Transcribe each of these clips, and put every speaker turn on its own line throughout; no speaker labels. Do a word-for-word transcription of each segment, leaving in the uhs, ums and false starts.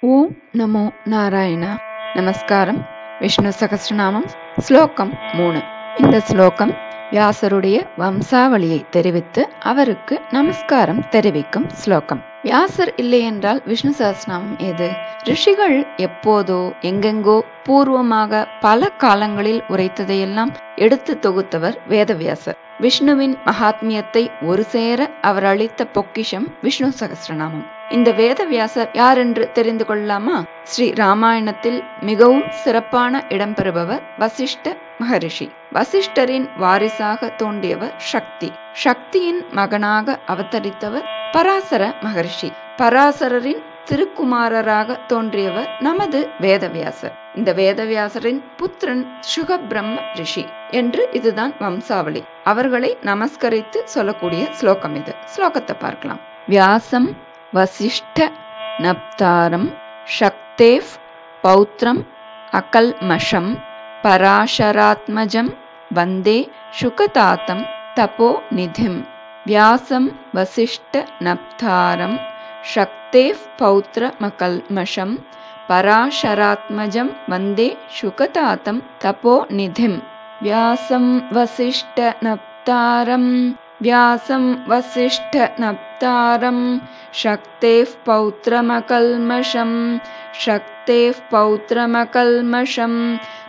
ஓம் நமோ நாராயண. நமஸ்காரம். விஷ்ணு சகஸ்ரநாமம் ஸ்லோகம் மூணு. இந்த ஸ்லோகம் வியாசருடைய வம்சாவளியை தெரிவித்து அவருக்கு நமஸ்காரம் தெரிவிக்கும் ஸ்லோகம். வியாசர் இல்லை என்றால் விஷ்ணு சகஸ்ரநாமம் ஏது? ரிஷிகள் எப்போதோ எங்கெங்கோ பூர்வமாக பல காலங்களில் உரைத்ததையெல்லாம் எடுத்து தொகுத்தவர் வேதவியாசர். விஷ்ணுவின் மகாத்மியத்தை ஒரு சேர அவர் அளித்த பொக்கிஷம் விஷ்ணு சகஸ்ரநாமம். இந்த வேதவியாசர் யார் என்று தெரிந்து கொள்ளலாமா? ஸ்ரீ ராமாயணத்தில் மிகவும் சிறப்பான இடம்பெறுபவர் வசிஷ்ட மகரிஷி. வசிஷ்டரின் வாரிசாக தோன்றியவர் சக்தி. சக்தியின் மகனாக அவதரித்தவர் பராசர மகரிஷி. பராசரரின் திருக்குமாரராக தோன்றியவர் நமது வேதவியாசர். இந்த வேதவியாசரின் புத்திரன் சுகபிரம்ம ரிஷி என்று இதுதான் வம்சாவளி. அவர்களை நமஸ்கரித்து சொல்லக்கூடிய ஸ்லோகம் இது. ஸ்லோகத்தை பார்க்கலாம். வியாசம் வசிஷ்ட நப்தாரம் சக்தேஃப் பௌத்ரம் அகல்மஷம் பராசராத்மஜம் வந்தே சுகதாத்தம் தபோ நிதிம். வியாசம் வசிஷ்ட நப்தாரம் சக்தேஃப் பௌத்ரமகல்மஷம் பராசராத்மஜம் வந்தே சுகதாத்தம் தபோ நிதிம். வியாசம் வசிஷ்ட நப்தாரம் வியாசம் வசிஷ்ட நப்தாரம் சக்தேஃப் பௌத்ரமகல்மஷம் சக்தேஃப் பௌத்ரமகல்மஷம்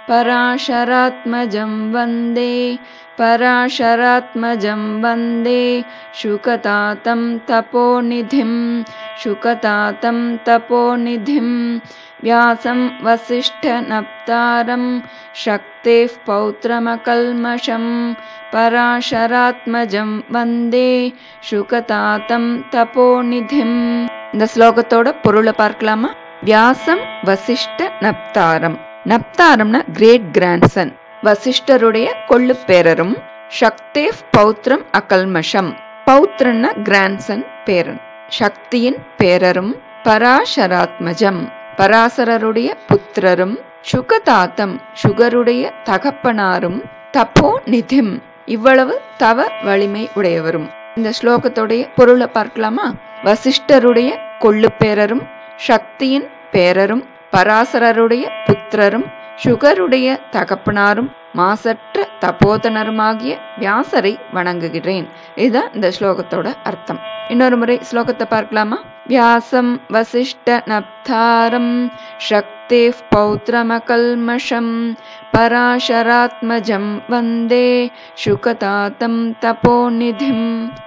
பராசராத்மஜம் வந்தே பராசராத்மஜம் வந்தே சுகதாத்தம் தபோநிதிம் சுகதாத்தம் தபோநிதிம். வியாசம் வசிஷ்ட நப்தாரம் சக்தேஃப் பௌத்ரமகல்மஷம் பராசராத்மஜம் வந்தே சுகதாத்தம் தபோநிதிம். இந்த ஸ்லோகத்தோட பொருளை பார்க்கலாமா? வியாசம் வசிஷ்ட நப்தாரம். நப்தாரம்னா கிரேட் கிராண்ட்சன், வசிஷ்டருடைய கொள்ளு பேரரும். சக்தேஃப் பௌத்ரம் அகல்மஷம், பௌத்ரன்னா கிராண்ட்சன் பேரன். சக்தியின் பேரரும். பராசராத்மஜம், பராசரருடைய புத்திரரும். சுகதாத்தம், சுகருடைய தகப்பனாரும். தபோ நிதிம், இவ்வளவு தவ வலிமை உடையவரும். இந்த ஸ்லோகத்துடைய பொருளை பார்க்கலாமா? வசிஷ்டருடைய கொள்ளு பேரரும், சக்தியின் பேரரும், பராசரருடைய புத்திரரும், சுகருடைய தகப்பனாரும், மாசற்ற தபோதனருமாகிய வியாசரை வணங்குகிறேன். இதுதான் இந்த ஸ்லோகத்தோட அர்த்தம். இன்னொரு முறை ஸ்லோகத்தை பார்க்கலாமா? வியாசம் வசிஷ்ட நப்தாரம் சக்தேஃப் பௌத்ரமகல்மஷம் பராசராத்மஜம் வந்தே சுகதாத்தம் தபோநிதிம்.